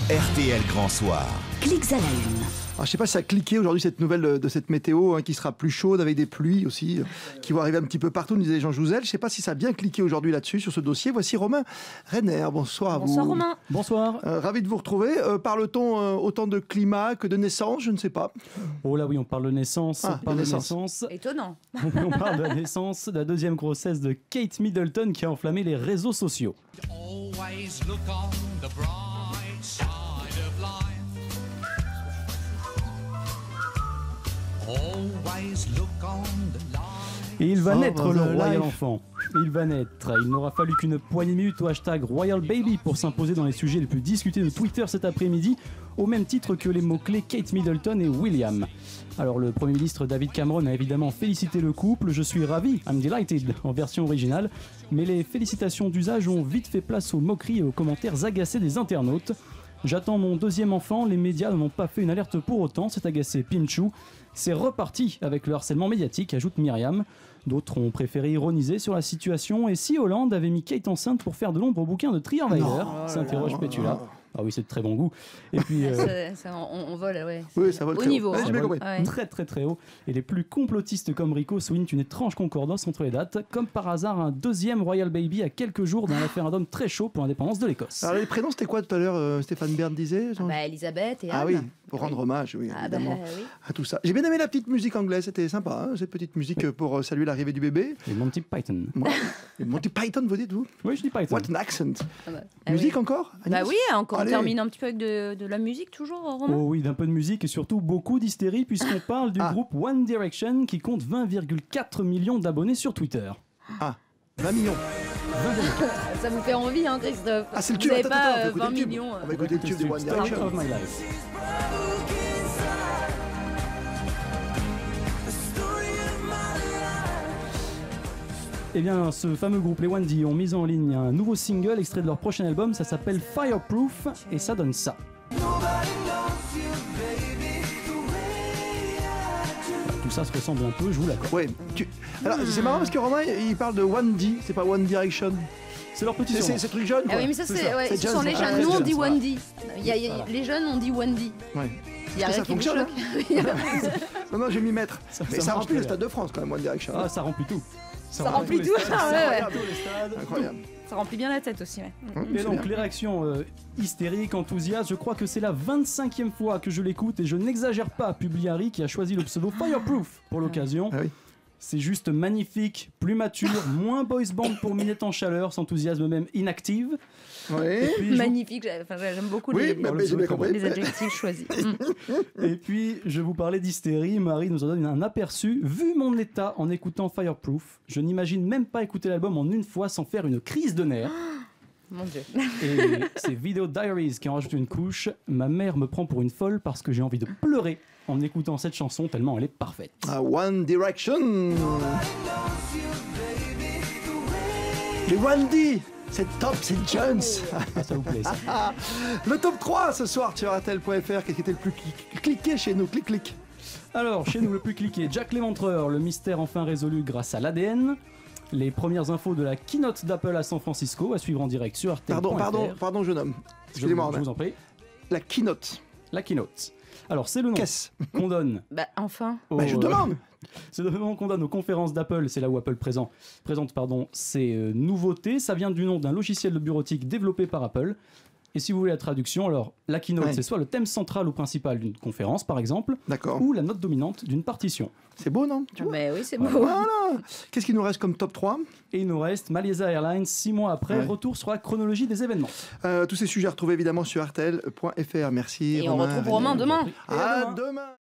RTL Grand Soir. Clics à la une. Alors, je ne sais pas si ça a cliqué aujourd'hui cette nouvelle de cette météo qui sera plus chaude avec des pluies aussi qui vont arriver un petit peu partout, nous disait Jean Jouzel. Je ne sais pas si ça a bien cliqué aujourd'hui là-dessus, sur ce dossier. Voici Romain Renner. Bonsoir à vous. Bonsoir Romain. Bonsoir. Ravi de vous retrouver. Parle-t-on autant de climat que de naissance? Je ne sais pas. Oh là oui, on parle de naissance. Ah, on parle de naissance. naissance. Étonnant. On parle de la naissance de la deuxième grossesse de Kate Middleton qui a enflammé les réseaux sociaux. Always look on the bright side of life. Always look on the light. Et il va naître, le the royal life. enfant. Il va naître. Il n'aura fallu qu'une poignée de minutes au hashtag Royal Baby pour s'imposer dans les sujets les plus discutés de Twitter cet après-midi, au même titre que les mots-clés Kate Middleton et William. Alors le Premier ministre David Cameron a évidemment félicité le couple. Je suis ravi, I'm delighted, en version originale. Mais les félicitations d'usage ont vite fait place aux moqueries et aux commentaires agacés des internautes. J'attends mon deuxième enfant, les médias n'ont pas fait une alerte pour autant, s'est agacé Pinchou. C'est reparti avec le harcèlement médiatique, ajoute Myriam. D'autres ont préféré ironiser sur la situation. Et si Hollande avait mis Kate enceinte pour faire de l'ombre au bouquin de Trierweiler, s'interroge Pétula. Ah oui, c'est de très bon goût. Et puis On vole, ouais. Oui, ça vole Au très niveau. haut. Ouais, hein. j'ai bien compris. Ouais. très très très haut. Et les plus complotistes comme Rico soulignent une étrange concordance entre les dates. Comme par hasard, un deuxième Royal Baby à quelques jours d'un référendum très chaud pour l'indépendance de l'Écosse. Alors les prénoms, c'était quoi tout à l'heure Stéphane Bern disait Jean Elisabeth et Anne. Ah oui, pour rendre hommage, oui, Ah bah évidemment, oui. à tout ça. J'ai bien aimé la petite musique anglaise, c'était sympa, cette petite musique pour saluer l'arrivée du bébé. Et Monty Python. Ouais. Et Monty Python, vous dites, vous? Oui, je dis Python. What an accent. Ah bah, Musique oui. encore Bah Agnès oui, encore on Allez. termine un petit peu avec de la musique toujours, Romain. Oh oui, d'un peu de musique et surtout beaucoup d'hystérie puisqu'on parle du groupe One Direction qui compte 20,4 millions d'abonnés sur Twitter. Ah, 20 millions. Ça vous fait envie, hein, Christophe? Ah, c'est le Vous tube. n'avez Attends, pas on va écouter 20 le tube. millions. On va écouter le tube de One Story Direction. of my life. Eh bien, ce fameux groupe, les One D, ont mis en ligne un nouveau single extrait de leur prochain album. Ça s'appelle Fireproof et ça donne ça. Tout ça se ressemble un peu, je vous l'accorde. Ouais. Alors, c'est marrant parce que Romain, il parle de One D, c'est pas One Direction. C'est leur petit C'est surnom. truc jeune, Ah quoi. oui, mais ça, C'est c'est, ouais, C'est ce jazz. sont les Ah, jeunes. ouais, Nous, on c'est dit jazz. One D. Les jeunes, on dit One D. Ouais. Il y a Est-ce rien que qui ça me fonctionne choque. Non, non, je vais m'y mettre. Mais ça marche remplit le très Stade de France quand même, One Direction. Ah, ça remplit tout. Ça remplit tous tout. les stades. Ah ouais, ouais. Tous les stades. Incroyable. Ça remplit bien la tête aussi, ouais. Et C'est donc bien. les réactions hystériques, enthousiastes, je crois que c'est la 25e fois que je l'écoute et je n'exagère pas, publie Harry qui a choisi le pseudo Fireproof pour l'occasion. Ah oui. C'est juste magnifique, plus mature, moins boys band pour Minette en chaleur, s'enthousiasme même inactive. Ouais. Puis, je Magnifique. J'aime beaucoup Oui, les, mais j'ai bien compris. les adjectifs choisis. Et puis, je vous parlais d'hystérie, Marie nous en donne un aperçu. Vu mon état en écoutant Fireproof, je n'imagine même pas écouter l'album en une fois sans faire une crise de nerfs. Mon Dieu. Et c'est Video Diaries qui en rajoute une couche. Ma mère me prend pour une folle parce que j'ai envie de pleurer en écoutant cette chanson tellement elle est parfaite. Ah, One Direction. Les One D. C'est top, c'est Jones. Ah, ça vous plaît ça. Le top 3 ce soir sur RTL.fr. Qu'est-ce qui était le plus cliqué chez nous? Clic, clic. Alors, chez nous, le plus cliqué, Jack l'Éventreur, le mystère enfin résolu grâce à l'ADN. Les premières infos de la keynote d'Apple à San Francisco, à suivre en direct sur RTL.fr. Pardon, jeune homme. Excusez-moi, Je Romain. vous en prie. La keynote. La keynote. Alors, c'est le nom Qu'est-ce qu'on donne Bah, enfin. aux, Je demande. c'est le nom qu'on donne aux conférences d'Apple. C'est là où Apple présente ses nouveautés. Ça vient du nom d'un logiciel de bureautique développé par Apple. Et si vous voulez la traduction, alors la keynote, Ouais. c'est soit le thème central ou principal d'une conférence, par exemple, D'accord. ou la note dominante d'une partition. C'est beau, non? Tu vois Mais oui, c'est beau. Voilà. Qu'est-ce qui nous reste comme top 3? Et il nous reste Malaysia Airlines, 6 mois après, Ouais. retour sur la chronologie des événements. Tous ces sujets à retrouver évidemment sur RTL.fr. Merci. Et on Romain retrouve Romain Renner. demain. Et à À demain. demain.